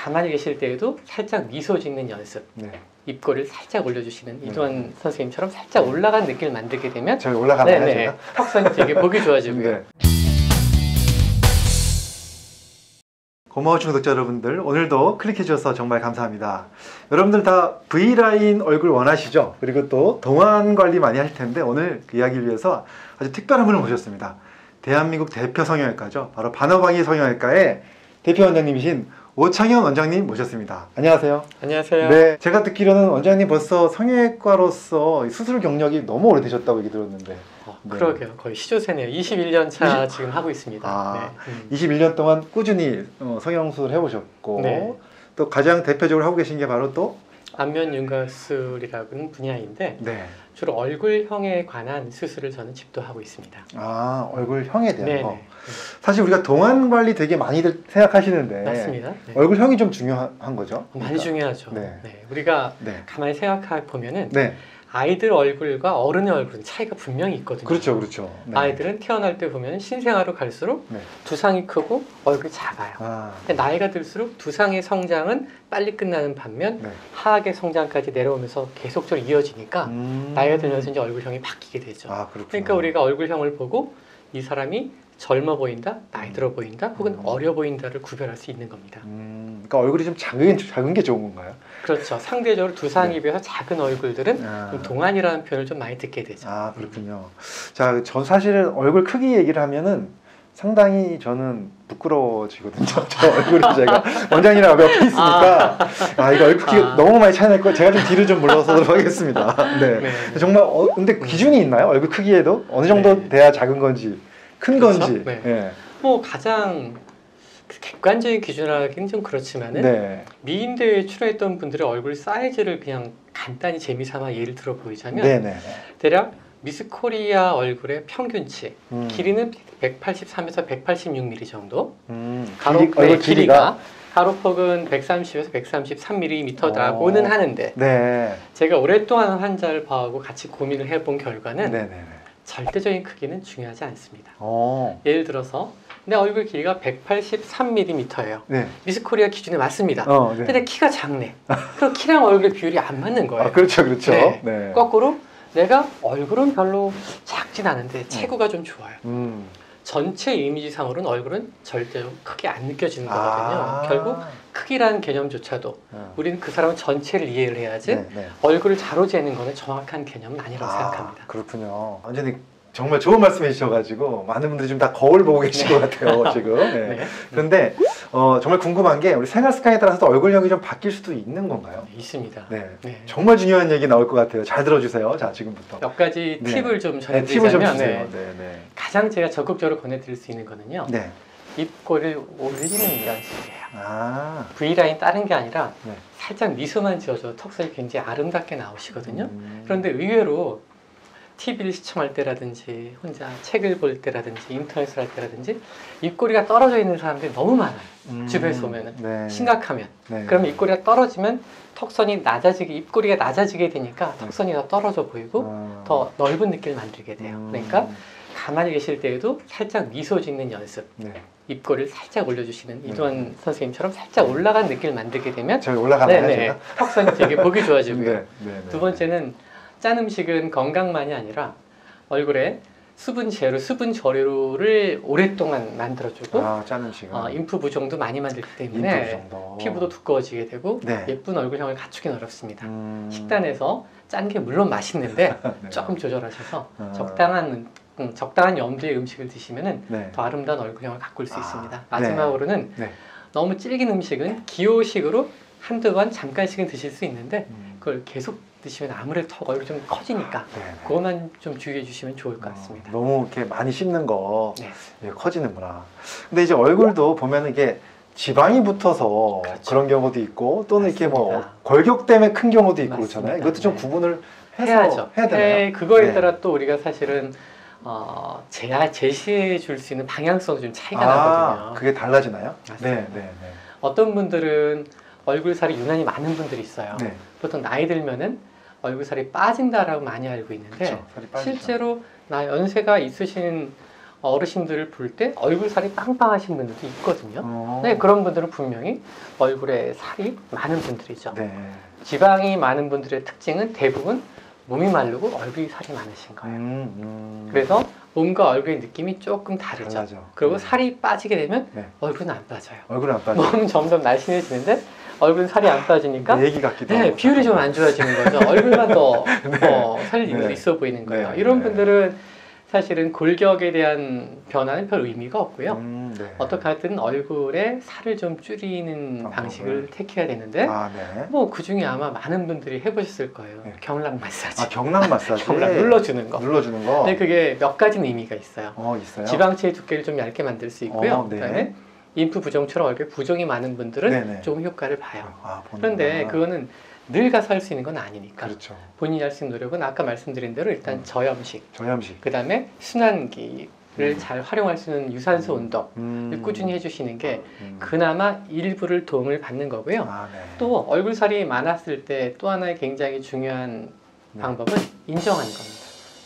가만히 계실 때에도 살짝 미소 짓는 연습. 네. 입꼬리를 살짝 올려주시는 이도환 선생님처럼 살짝 올라간 느낌을 만들게 되면 저기 올라가나요? 네네, 제가? 턱선이 되게 보기 좋아지고요. 네. 고마우신 구독자 여러분들, 오늘도 클릭해 주셔서 정말 감사합니다. 여러분들 다 V라인 얼굴 원하시죠? 그리고 또 동안 관리 많이 할 텐데 오늘 그 이야기를 위해서 아주 특별한 분을 모셨습니다. 대한민국 대표 성형외과죠. 바로 반어방위 성형외과의 대표 원장님이신 오창현 원장님 모셨습니다. 안녕하세요. 안녕하세요. 네, 제가 듣기로는 원장님 벌써 성형외과로서 수술 경력이 너무 오래되셨다고 얘기 들었는데. 네. 그러게요. 거의 시조새네요. 21년 차 지금 하고 있습니다. 아, 네. 21년 동안 꾸준히 성형수술 해보셨고 네. 또 가장 대표적으로 하고 계신 게 바로 또 안면 윤곽술이라는 분야인데 네. 주로 얼굴형에 관한 수술을 저는 집도하고 있습니다. 아, 얼굴형에 대한 네네. 거. 사실 우리가 동안 관리 되게 많이들 생각하시는데 맞습니다. 네. 얼굴형이 좀 중요한 거죠? 많이 중요하죠. 네. 네. 우리가 네. 가만히 생각해 보면은 네. 아이들 얼굴과 어른의 얼굴은 차이가 분명히 있거든요. 그렇죠, 그렇죠. 네. 아이들은 태어날 때 보면 신생아로 갈수록 네. 두상이 크고 얼굴이 작아요. 아, 근데 나이가 들수록 두상의 성장은 빨리 끝나는 반면 네. 하악의 성장까지 내려오면서 계속적으로 이어지니까 나이가 들면서 이제 얼굴형이 바뀌게 되죠. 아, 그렇구나. 그러니까 우리가 얼굴형을 보고 이 사람이 젊어 보인다, 나이 들어 보인다, 혹은 어려 보인다를 구별할 수 있는 겁니다. 그러니까 얼굴이 좀 작은 게 좋은 건가요? 그렇죠. 상대적으로 두상에 네. 비해서 작은 얼굴들은 아. 좀 동안이라는 표현을 좀 많이 듣게 되죠. 아, 그렇군요. 전 사실은 얼굴 크기 얘기를 하면은 상당히 저는 부끄러워지거든요. 저 얼굴이 제가 원장님이랑 옆에 있으니까 이거 얼굴 크기가 너무 많이 차이 날 거 제가 좀 뒤를 좀 물러서도록 하겠습니다. 네. 네. 정말 근데 기준이 있나요? 얼굴 크기에도 어느 정도 네. 돼야 작은 건지 큰 그렇죠? 건지. 네. 네. 뭐 가장 객관적인 기준이라기는 좀 그렇지만은 네. 미인대회에 출연했던 분들의 얼굴 사이즈를 그냥 간단히 재미삼아 예를 들어 보이자면 네네. 대략 미스 코리아 얼굴의 평균치 길이는 183에서 186mm 정도, 얼굴 길이가 가로폭은 130에서 133mm라고는 하는데 네. 제가 오랫동안 환자를 봐오고 같이 고민을 해본 결과는 네네네. 절대적인 크기는 중요하지 않습니다. 어. 예를 들어서 내 얼굴 길이가 183mm예요. 네. 미스 코리아 기준에 맞습니다. 네. 근데 내 키가 작네. 그럼 키랑 얼굴의 비율이 안 맞는 거예요. 아, 그렇죠, 그렇죠. 네. 네. 거꾸로 내가 얼굴은 별로 작진 않은데 체구가 좀 좋아요. 전체 이미지상으로는 얼굴은 절대로 크게 안 느껴지는 거거든요. 결국 크기라는 개념조차도 우리는 그 사람 전체를 이해를 해야지 얼굴을 자로 재는 거는 정확한 개념은 아니라고 생각합니다. 그렇군요. 완전히 정말 좋은 말씀 해주셔가지고 많은 분들이 지금 다 거울 보고 계신 것 같아요, 지금. 네. 네. 그런데 정말 궁금한 게 우리 생활 습관에 따라서도 얼굴형이 좀 바뀔 수도 있는 건가요? 있습니다. 네. 네. 정말 중요한 얘기 나올 것 같아요. 잘 들어주세요. 자, 지금부터. 몇 가지 팁을 좀 팁을 좀 전해드리자면 주세요. 네. 가장 제가 적극적으로 권해드릴 수 있는 거는요. 네. 입꼬리를 올리는 연습이에요. 아. V라인 다른 게 아니라 네. 살짝 미소만 지어줘도 턱선이 굉장히 아름답게 나오시거든요. 그런데 의외로 TV를 시청할 때라든지 혼자 책을 볼 때라든지 인터넷을 할 때라든지 입꼬리가 떨어져 있는 사람들이 너무 많아요. 주변에서 보면은 네. 심각하면 네. 그러면 입꼬리가 떨어지면 턱선이 낮아지게 입꼬리가 낮아지게 되니까 턱선이 더 떨어져 보이고 더 넓은 느낌을 만들게 돼요. 그러니까 가만히 계실 때에도 살짝 미소 짓는 연습. 네. 입꼬리를 살짝 올려주시는 이도환 선생님처럼 살짝 올라간 느낌을 만들게 되면 저기 올라가나요? 네네, 제가? 턱선이 되게 보기 좋아지고요. 네. 두 번째는 짠 음식은 건강만이 아니라 얼굴에 수분 제로, 수분 저류를 오랫동안 만들어주고 짠 음식은 인프 부종도 많이 만들기 때문에 인프 부종도. 피부도 두꺼워지게 되고 네. 예쁜 얼굴형을 갖추긴 어렵습니다. 식단에서 짠 게 물론 맛있는데 네. 조금 조절하셔서 적당한 염도의 음식을 드시면 네. 더 아름다운 얼굴형을 가꿀 수 있습니다. 마지막으로는 네. 너무 질긴 음식은 기호식으로 한두 번 잠깐씩은 드실 수 있는데 그걸 계속 드시면 아무래도 더 얼굴이 좀 커지니까 그것만 좀 주의해 주시면 좋을 것 같습니다. 너무 이렇게 많이 씹는 거 네. 커지는구나. 근데 이제 얼굴도 보면 이게 지방이 붙어서 그렇죠. 그런 경우도 있고 또는 맞습니다. 이렇게 뭐 골격 때문에 큰 경우도 있고 맞습니다. 그렇잖아요. 이것도 좀 네. 구분을 해서 해야죠. 해야 되나요? 그거에 네. 따라 또 우리가 사실은 제시해 줄 수 있는 방향성도 좀 차이가 나거든요. 그게 달라지나요? 맞습니다. 네. 어떤 분들은 얼굴살이 유난히 많은 분들이 있어요. 네. 보통 나이 들면은 얼굴살이 빠진다라고 많이 알고 있는데 그렇죠. 살이 빠지죠. 실제로 연세가 있으신 어르신들을 볼 때 얼굴 살이 빵빵하신 분들도 있거든요. 네, 그런 분들은 분명히 얼굴에 살이 많은 분들이죠. 네. 지방이 많은 분들의 특징은 대부분 몸이 마르고 얼굴이 살이 많으신 거예요. 그래서 몸과 얼굴의 느낌이 조금 다르죠. 달라져. 그리고 살이 빠지게 되면 네. 얼굴은 안 빠져요. 얼굴은 안 빠져. 몸은 점점 날씬해지는데 얼굴은 살이 안 빠지니까 내 얘기 같기도 네, 하고. 비율이 좀 안 좋아지는 거죠. 얼굴만 더 살이 네. 있어 보이는 거예요. 네. 이런 네. 분들은 사실은 골격에 대한 변화는 별 의미가 없고요. 네. 어떻게 하든 얼굴에 살을 좀 줄이는 방식을 택해야 되는데 네. 뭐 그중에 아마 많은 분들이 해보셨을 거예요. 네. 경락 마사지. 경락 마사지. 경락 눌러주는 거. 눌러주는 거. 근데 그게 몇 가지 의미가 있어요. 있어요. 지방체의 두께를 좀 얇게 만들 수 있고요. 네. 그다음에 림프 부종처럼 얼굴에 부종이 많은 분들은 네네. 조금 효과를 봐요. 보는구나. 그런데 그거는 늘 가서 할 수 있는 건 아니니까 그렇죠. 본인이 할 수 있는 노력은 아까 말씀드린 대로 일단 저염식, 저염식. 그 다음에 순환기를 잘 활용할 수 있는 유산소 운동을 꾸준히 해주시는 게 그나마 일부를 도움을 받는 거고요. 네. 또 얼굴살이 많았을 때 또 하나의 굉장히 중요한 네. 방법은 인정하는 겁니다.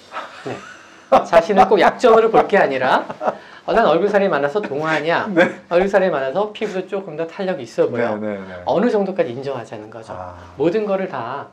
네. 자신을 꼭 약점으로 볼 게 아니라 난 얼굴살이 많아서 동안이야. 네. 얼굴살이 많아서 피부도 조금 더 탄력이 있어 보여. 네. 어느 정도까지 인정하자는 거죠. 모든 거를 다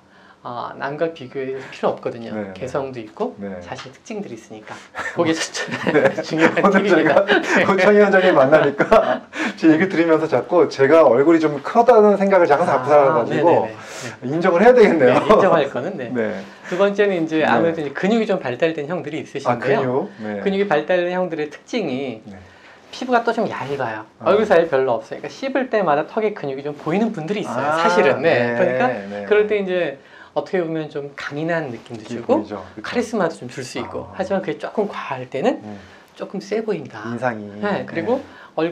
남과 비교할 필요 없거든요. 네. 개성도 있고 네. 자신의 특징들이 있으니까 그게 네. 중요한 오늘 팁입니다. 저희가 호창희 원장님 만나니까 제 얘기 들으면서 자꾸 제가 얼굴이 좀 크다는 생각을 항상 갖고 살아가지고 네네네. 인정을 해야 되겠네요. 네, 인정할 거는 네. 네. 두 번째는 이제 네. 아무래도 이제 근육이 좀 발달된 형들이 있으신데요. 근육. 네. 근육이 발달된 형들의 특징이 네. 피부가 또 좀 얇아요. 얼굴 사이 별로 없어요. 그러니까 씹을 때마다 턱에 근육이 좀 보이는 분들이 있어요. 사실은. 네. 그러니까 네. 그럴 때 이제 어떻게 보면 좀 강인한 느낌도 주고 보이죠. 그렇죠. 카리스마도 좀 줄 수 있고 하지만 그게 조금 과할 때는 조금 세 보인다. 인상이. 네. 그리고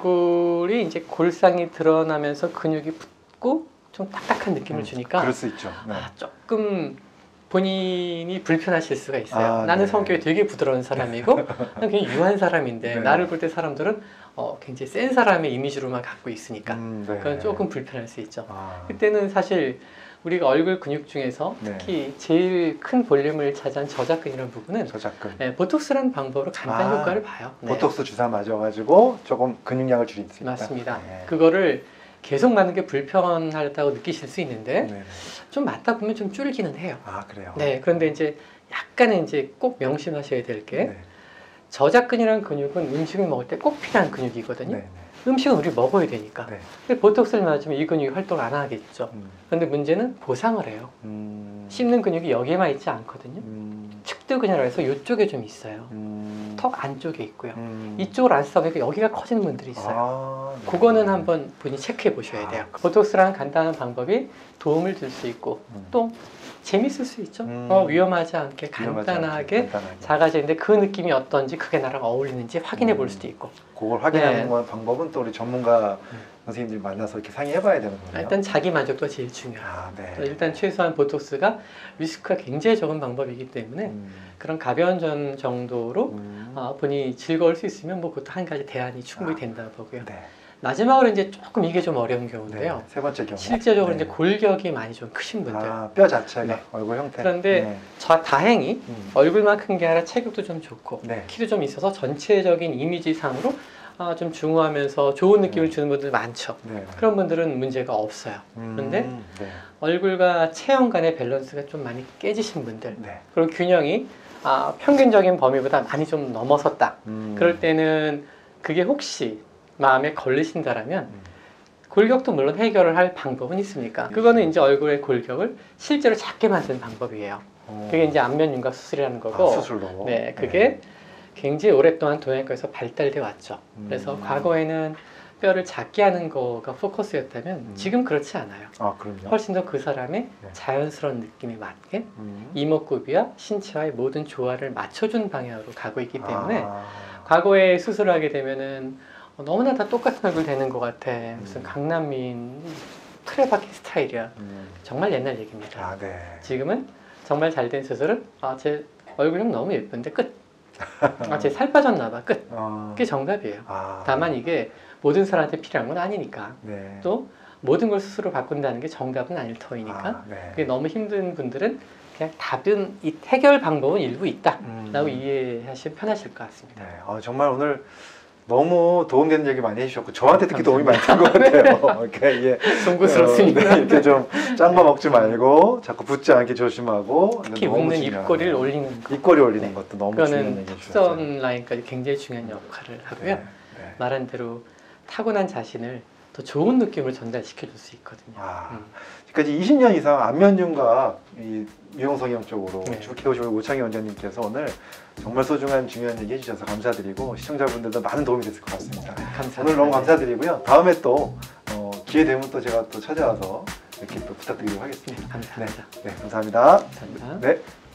얼굴이 이제 골상이 드러나면서 근육이 붙고 좀 딱딱한 느낌을 주니까 그럴 수 있죠. 네. 조금 본인이 불편하실 수가 있어요. 나는 네. 성격이 되게 부드러운 사람이고 나는 그냥 유한 사람인데 네. 나를 볼 때 사람들은 굉장히 센 사람의 이미지로만 갖고 있으니까 네. 그건 조금 불편할 수 있죠. 그때는 사실 우리가 얼굴 근육 중에서 특히 제일 큰 볼륨을 차지한 저작근이라는 부분은 저작근. 네, 보톡스라는 방법으로 간단 효과를 봐요. 네. 보톡스 주사 맞아가지고 조금 근육량을 줄일 수 있다. 맞습니다. 네. 그거를 계속 맞는 게 불편하다고 느끼실 수 있는데 네. 좀 맞다 보면 좀 줄기는 해요. 그래요. 네, 그런데 이제 약간은 이제 꼭 명심하셔야 될 게 네. 저작근이라는 근육은 음식을 먹을 때 꼭 필요한 근육이거든요. 네. 음식은 우리 먹어야 되니까. 네. 근데 보톡스를 맞으면 이 근육이 활동을 안 하겠죠. 그런데 문제는 보상을 해요. 씹는 근육이 여기에만 있지 않거든요. 측두근이라고 해서 이쪽에 좀 있어요. 턱 안쪽에 있고요. 이쪽을 안 써서 여기가 커지는 분들이 있어요. 네. 그거는 한번 본인이 체크해 보셔야 돼요. 보톡스라는 간단한 방법이 도움을 줄 수 있고 또 재밌을 수 있죠. 위험하지 않게 간단하게 작아지는데 그 느낌이 어떤지 그게 나랑 어울리는지 확인해 볼 수도 있고 그걸 확인하는 방법은 또 우리 전문가 선생님들 만나서 이렇게 상의해 봐야 되는 거예요. 일단 자기 만족도가 제일 중요해요. 네. 일단 최소한 보톡스가 리스크가 굉장히 적은 방법이기 때문에 그런 가벼운 정도로 본인이 즐거울 수 있으면 뭐 그것도 한 가지 대안이 충분히 된다고 보고요. 네. 마지막으로 이제 조금 이게 좀 어려운 경우인데요. 네. 세 번째 경우. 실제적으로 이제 골격이 많이 좀 크신 분들. 뼈 자체가 네. 얼굴 형태. 그런데 다행히 얼굴만 큰 게 아니라 체격도 좀 좋고 네. 키도 좀 있어서 전체적인 이미지상으로 좀 중후하면서 좋은 느낌을 주는 분들 많죠. 네. 그런 분들은 문제가 없어요. 그런데 네. 얼굴과 체형 간의 밸런스가 좀 많이 깨지신 분들 네. 그리고 균형이 평균적인 범위보다 많이 좀 넘어섰다. 그럴 때는 그게 혹시 마음에 걸리신다라면 골격도 물론 해결을 할 방법은 있습니까? 그거는 이제 얼굴의 골격을 실제로 작게 만드는 방법이에요. 그게 이제 안면 윤곽 수술이라는 거고 수술로. 네, 그게 굉장히 오랫동안 동양과에서 발달돼 왔죠. 그래서 과거에는 뼈를 작게 하는 거가 포커스였다면 지금 그렇지 않아요. 그럼요. 훨씬 더 그 사람의 자연스러운 느낌에 맞게 이목구비와 신체와의 모든 조화를 맞춰준 방향으로 가고 있기 때문에 과거에 수술을 하게 되면은 너무나 다 똑같은 얼굴 되는 것 같아. 무슨 강남민 틀에 박힌 스타일이야. 정말 옛날 얘기입니다. 네. 지금은 정말 잘 된 수술은 제 얼굴형 너무 예쁜데 끝. 제 살 빠졌나 봐 끝. 그게 정답이에요. 다만 이게 모든 사람한테 필요한 건 아니니까. 네. 또 모든 걸 스스로 바꾼다는 게 정답은 아닐 터이니까 네. 그게 너무 힘든 분들은 그냥 답은 이 해결 방법은 일부 있다라고 이해하시면 편하실 것 같습니다. 네. 정말 오늘 너무 도움되는 얘기 많이 해주셨고 저한테 특히 도움이 많이 된 것 같아요. 이렇게 송구스럽습니다. 네, 이렇게 좀 짠 거 먹지 말고 자꾸 붓지 않게 조심하고 특히 너무 웃는 중요하네요. 입꼬리를 올리는 거. 입꼬리 올리는 네. 것도 너무 중요한 그거는 얘기 해주셨어요. 턱선 라인까지 굉장히 중요한 역할을 하고요. 네, 네. 말한 대로 타고난 자신을 더 좋은 느낌으로 전달시켜 줄 수 있거든요. 지금까지 20년 이상 안면윤과 이 미용성형 쪽으로 네. 쭉 해오신 오창희 원장님께서 오늘 정말 소중한 중요한 얘기 해주셔서 감사드리고 시청자분들도 많은 도움이 됐을 것 같습니다. 감사합니다. 오늘 너무 감사드리고요. 다음에 또 기회 되면 또 제가 또 찾아와서 이렇게 또 부탁드리도록 하겠습니다. 감사합니다. 네, 감사합니다. 감사합니다. 네.